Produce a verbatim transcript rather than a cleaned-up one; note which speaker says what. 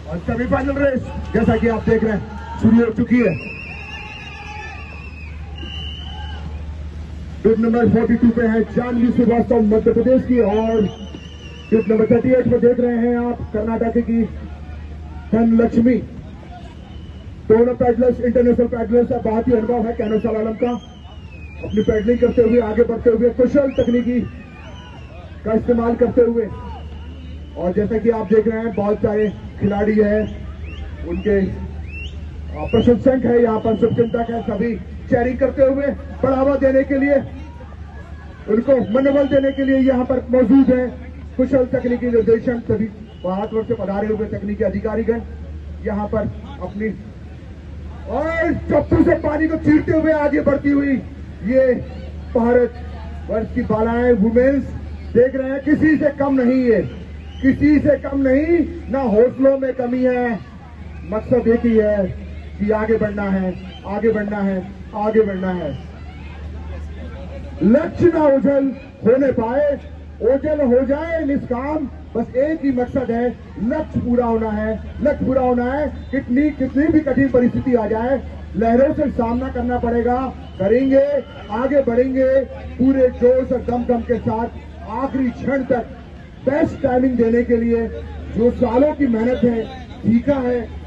Speaker 1: और semifinal race जैसा कि आप देख रहे हैं शुरू हो चुकी है। ट्रिप नंबर बयालीस पे है जानवी श्रीवास्तव मध्य प्रदेश की, और ट्रिप नंबर अड़तीस पे देख रहे हैं आप कर्नाटक की धनलक्ष्मी। दोनों पैडलर्स इंटरनेशनल पैडलर्स का बहुत ही अनुभव है कैनो सलालम का, अपनी पैडलिंग करते हुए आगे बढ़ते हुए कुशल तकनीकी का इस्तेमाल करते हुए। और जैसा कि आप देख रहे हैं बहुत सारे खिलाड़ी है, उनके प्रशंसक है, यहाँ पर शुभचिंतक है, सभी चेयरिंग करते हुए बढ़ावा देने के लिए, उनको मनोबल देने के लिए यहाँ पर मौजूद है। कुशल तकनीकी निर्देशन सभी भारतवर्ष से पधारे हुए तकनीकी अधिकारीगण यहाँ पर अपनी और चप्पू से पानी को चीरते हुए आगे बढ़ती हुई ये भारत वर्ष की बालाएं वुमेन्स देख रहे हैं। किसी से कम नहीं है, किसी से कम नहीं, ना हौसलों में कमी है। मकसद एक ही है कि आगे बढ़ना है, आगे बढ़ना है, आगे बढ़ना है। लक्ष्य ना ओझल होने पाए, ओझल हो जाए निष्काम, बस एक ही मकसद है, लक्ष्य पूरा होना है। लक्ष्य पूरा होना है, कितनी कितनी भी कठिन परिस्थिति आ जाए, लहरों से सामना करना पड़ेगा, करेंगे, आगे बढ़ेंगे पूरे जोश और दमखम के साथ आखिरी क्षण तक बेस्ट टाइमिंग देने के लिए। जो सालों की मेहनत है, सीखा है,